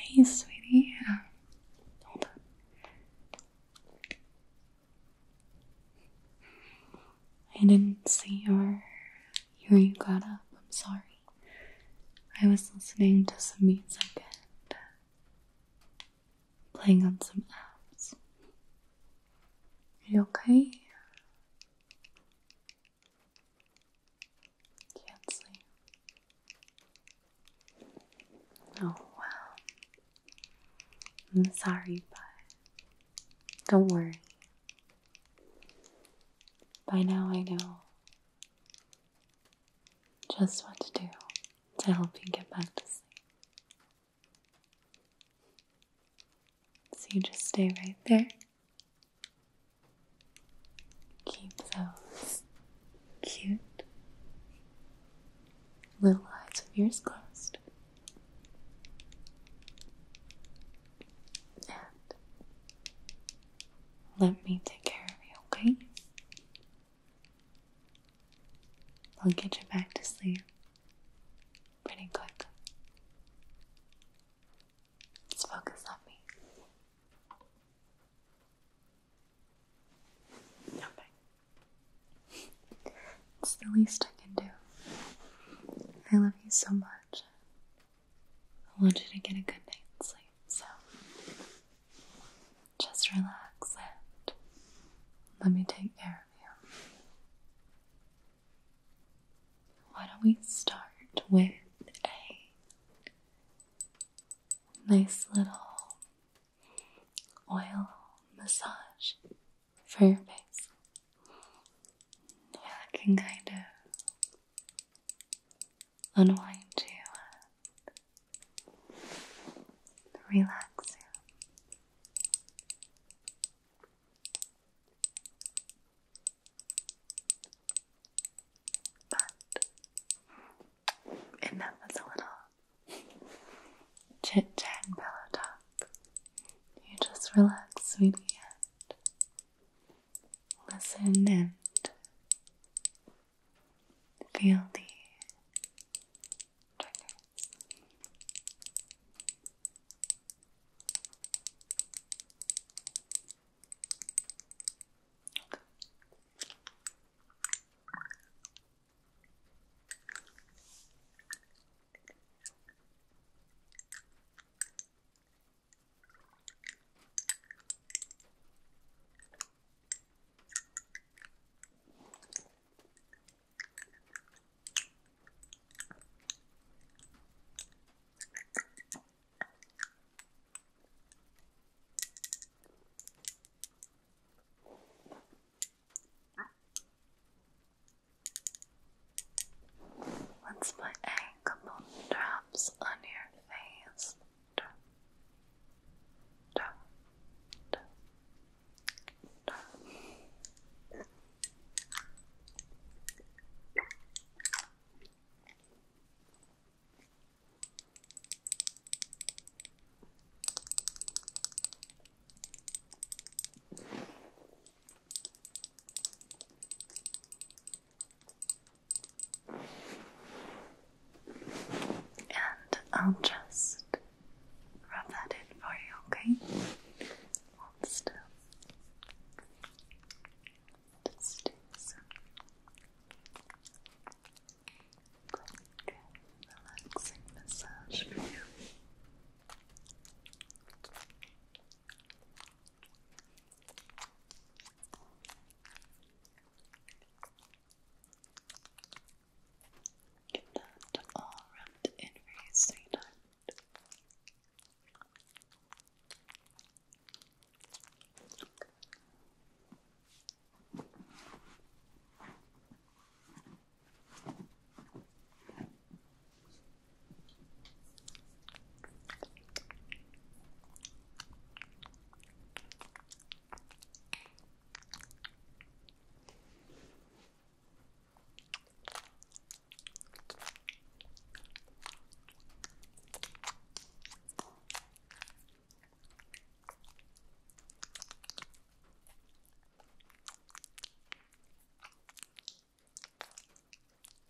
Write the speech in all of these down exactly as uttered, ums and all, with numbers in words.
Hey, sweetie. Uh, hold on. I didn't see your your you got up. I'm sorry. I was listening to some music and uh, playing on some apps. Are you okay? Can't sleep. Oh wow. I'm sorry, but don't worry. By now I know just what to do to help you get back to sleep. So you just stay right there. Keep those cute little eyes of yours closed. And let me take care of you, okay? I'll get you back to sleep pretty quick. Let's focus on me. Okay. It's the least I can do. I love you so much. I want you to get a good night's sleep, so just relax and let me take care of you. Why don't we start with a nice little oil massage for your face? Yeah, it can kind of unwind you and relax you. But enough of the little chit chat and pillow talk. You just relax, sweetie, and listen and feel the triggers. Let's put a couple drops on your face. Drop, drop, drop, drop. And I'll just rub that in for you, okay? Hold still. Just do some quick, relaxing massage for you. Get that all rubbed in for you, sweetheart.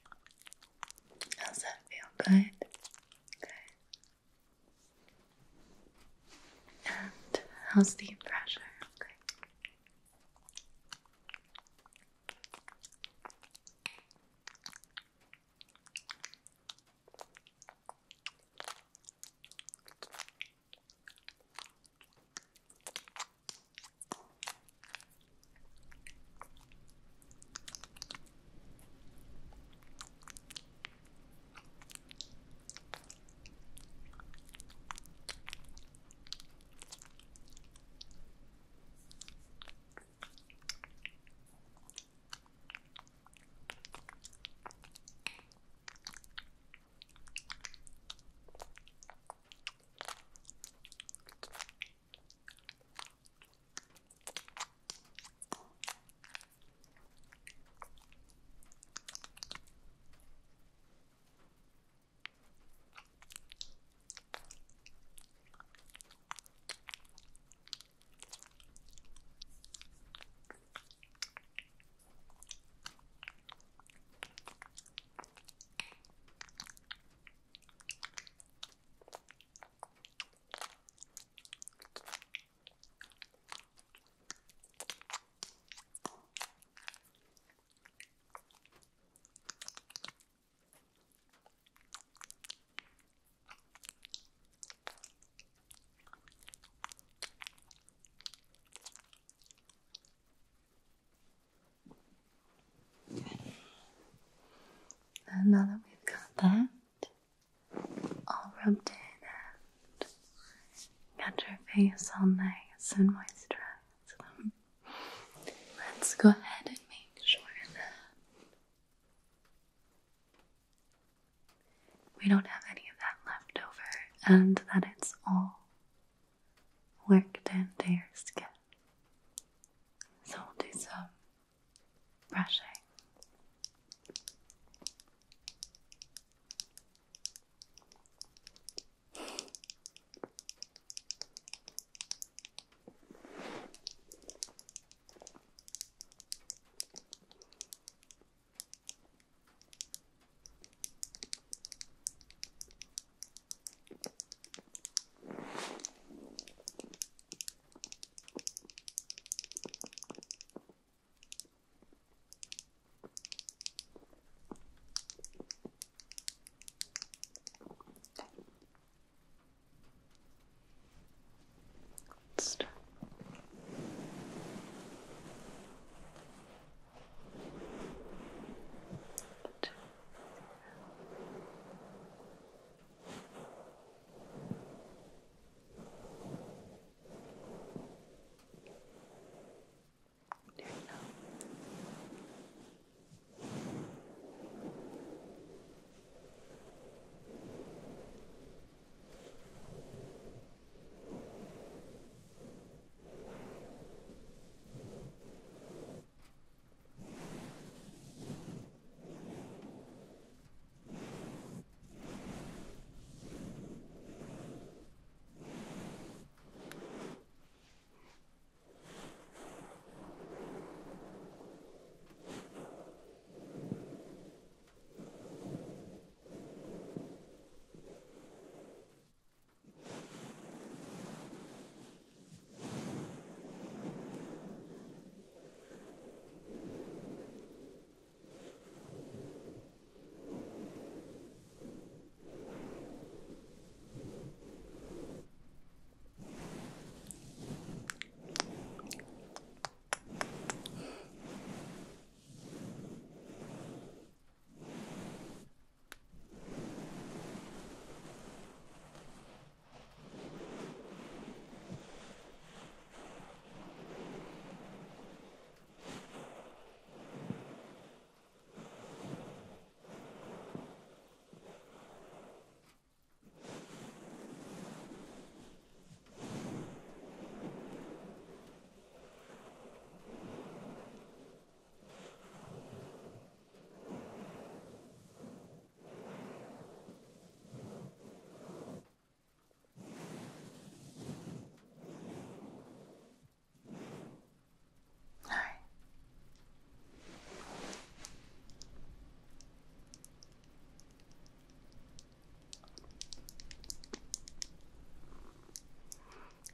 Does that feel good? Good. How's the pressure? Okay. And now that we've got that all rubbed in and got your face all nice and moisturized, let's go ahead and make sure that we don't have any of that left over and that it's all worked into your skin. So we'll do some brushing.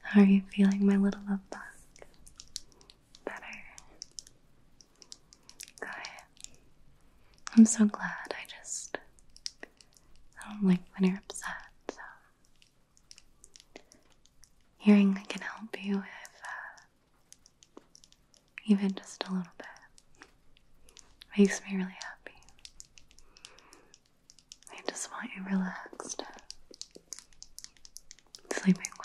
How are you feeling, my little love bug? Better. Good. I'm so glad. I just I don't like when you're upset. So hearing I can help you if uh, even just a little bit makes me really happy. I just want you relaxed, sleeping well.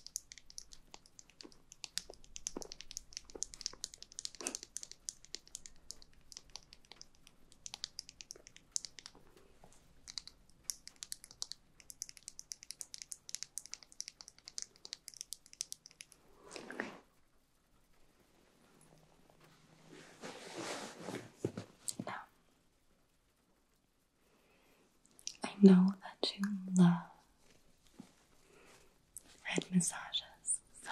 Now, I know that you love head massages, so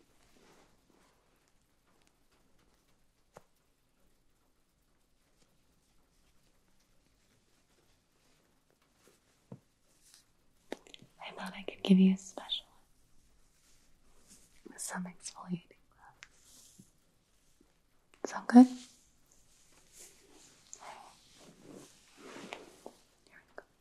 I thought I could give you a special with some exfoliating gloves. Sound good? Here we go.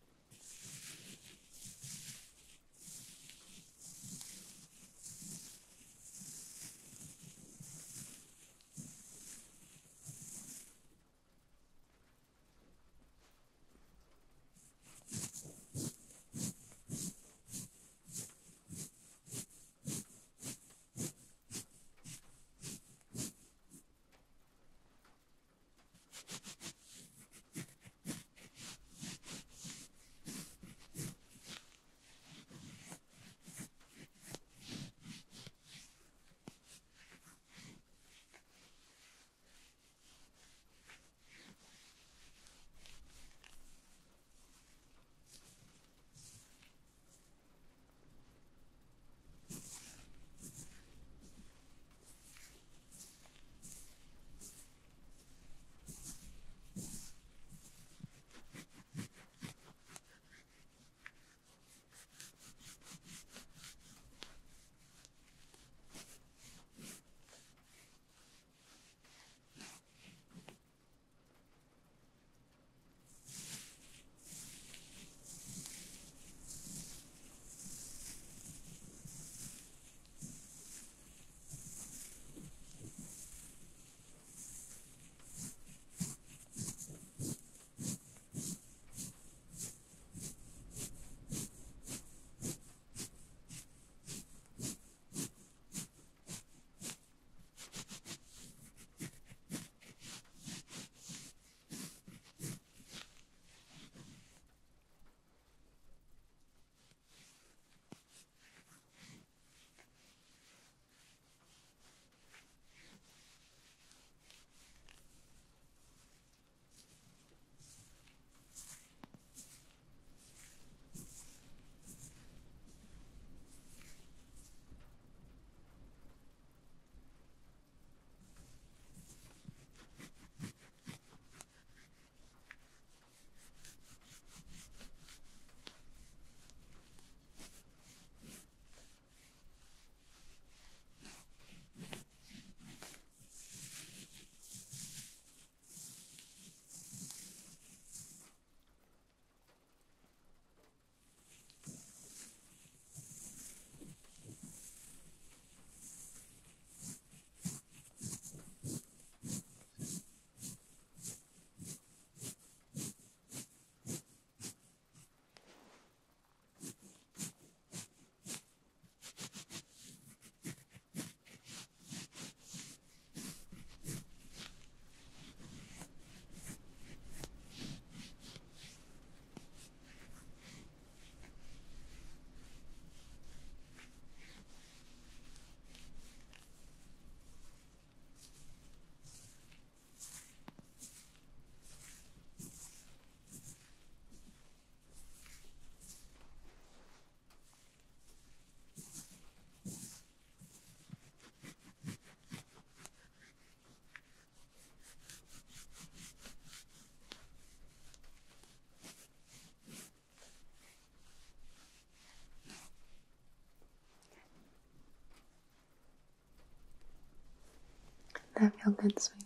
that feel good, sweetie?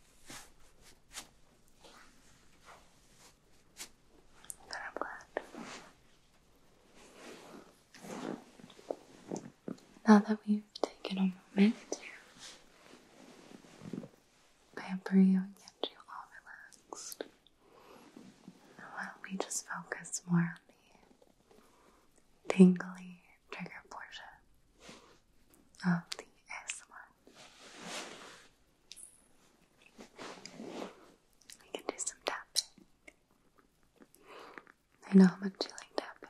Good, I'm glad. Now that we've taken a moment to pamper you and get you all relaxed, why don't we just focus more on the tingly trigger portion of the A S M R. We can do some tapping. I know how much you like tapping.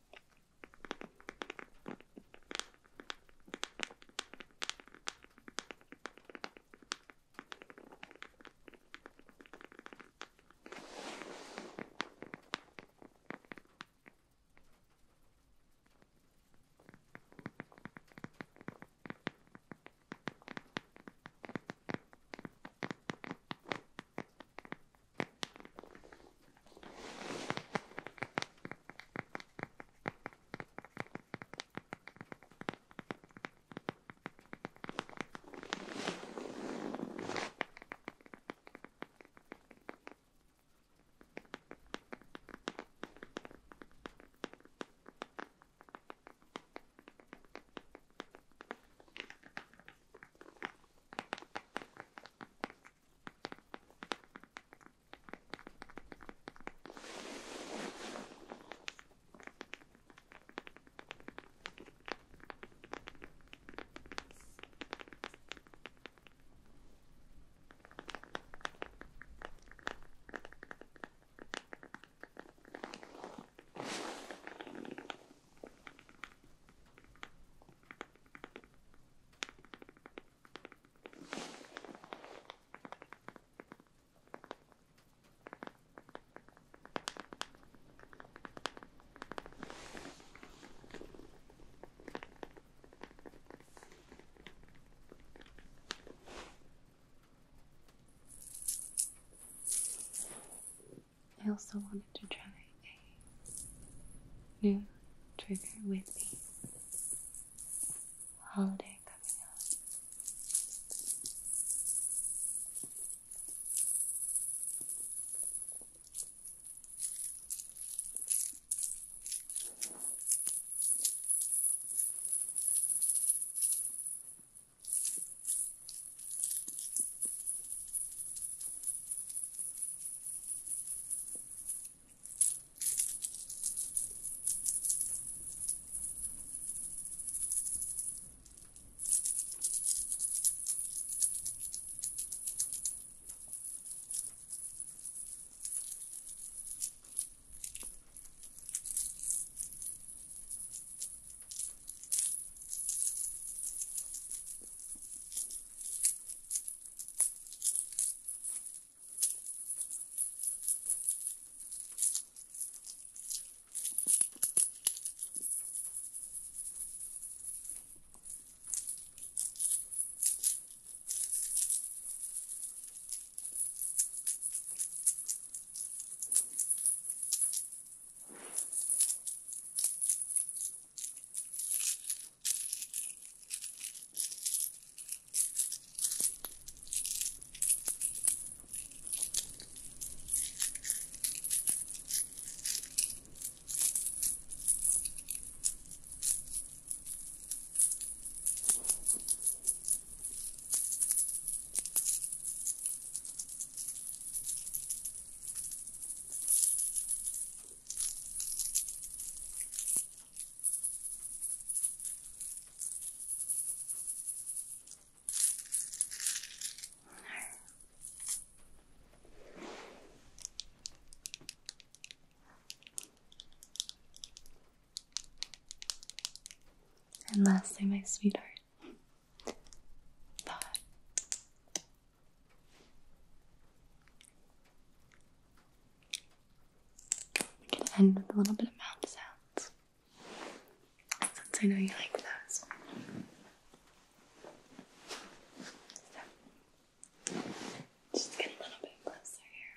I also wanted to try a new trigger with the holiday coming up. And lastly, my sweetheart, thought we can end with a little bit of mouth sounds, since I know you like those. So, just get a little bit closer here.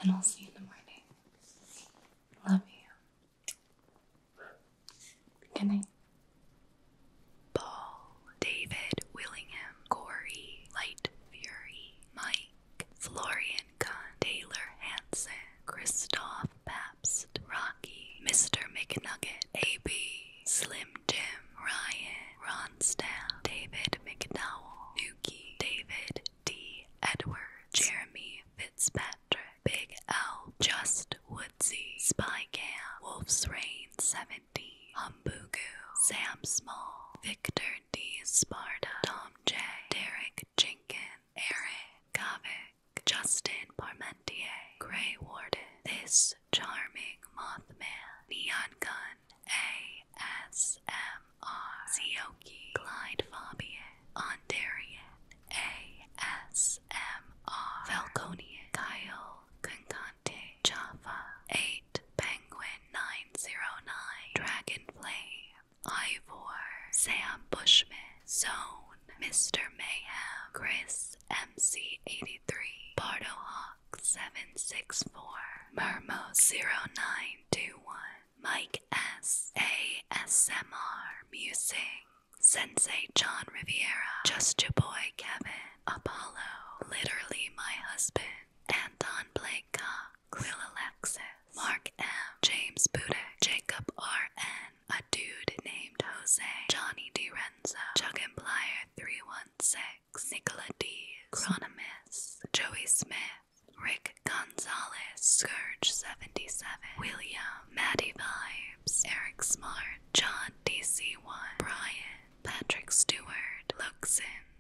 And I'll see you in the morning. Love you. Good night. Paul, David Willingham, Corey, Light Fury, Mike, Florian Gunn, Taylor Hansen, Christoph Pabst, Rocky, Mister McNugget, A B, Slim Jim, Ryan, Ronstadt, David McDowell, Nuki, David D. Edwards, Jeremy Fitzpatrick, Big L, Just Woodsy, Spycam, Wolf's Reign seventeen, Humbugu, Sam Small, Victor D. Sparta, Tom J, Derek Jenkins, Eric Gavick, Justin Parmentier, Grey Warden, This Charming Mothman, Neon Gun, A S M R, Sioki, Clyde Fabian, Ondarian, A S M R, Falconian, Kyle Concante, Java, eight Penguin nine zero nine, Dragon Flame, Ivor, Sam Bushman, Zone, Mister Mayhem, Chris M C eighty-three, Bardo Hawk seven six four, Mermo zero nine two one, Mike S, A S M R, Musing, Sensei John Riviera, Just Your Boy Kevin, Apollo, Literally My Husband, Anton Blake Cox, Quill Alexis, Mark M, James Budek, Jacob R N, a dude named Jose, Johnny DiRenzo, Chuck and Plier three one six, Nicola D, Chronomus, Joey Smith, Rick Gonzalez, Scourge seventy-seven, William, Maddie Vibes, Eric Smart, John D C one, Brian, Patrick Stewart, Luxon,